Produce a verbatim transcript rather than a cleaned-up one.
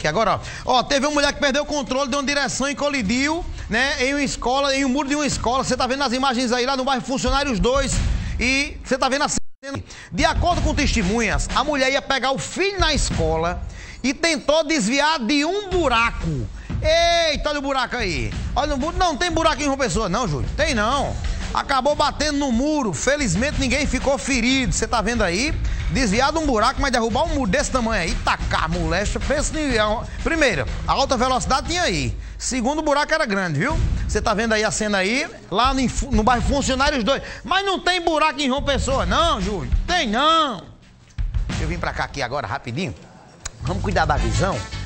aqui agora, ó. Ó, teve uma mulher que perdeu o controle de uma direção e colidiu, né, em uma escola, em um muro de uma escola. Você tá vendo as imagens aí lá no bairro Funcionários dois e você tá vendo a cena. De acordo com testemunhas, a mulher ia pegar o filho na escola e tentou desviar de um buraco. Eita, olha o buraco aí. Olha, não tem buraco em João Pessoa, não, Júlio. Tem não. Acabou batendo no muro. Felizmente ninguém ficou ferido. Você tá vendo aí? Desviado um buraco, mas derrubar um muro desse tamanho aí. Tacar, molesta. Pensa em... Primeiro, a alta velocidade tinha aí. Segundo, o buraco era grande, viu? Você tá vendo aí a cena aí? Lá no, no bairro Funcionários dois. Mas não tem buraco em João Pessoa, não, Júlio. Tem não. Deixa eu vir pra cá aqui agora, rapidinho. Vamos cuidar da visão.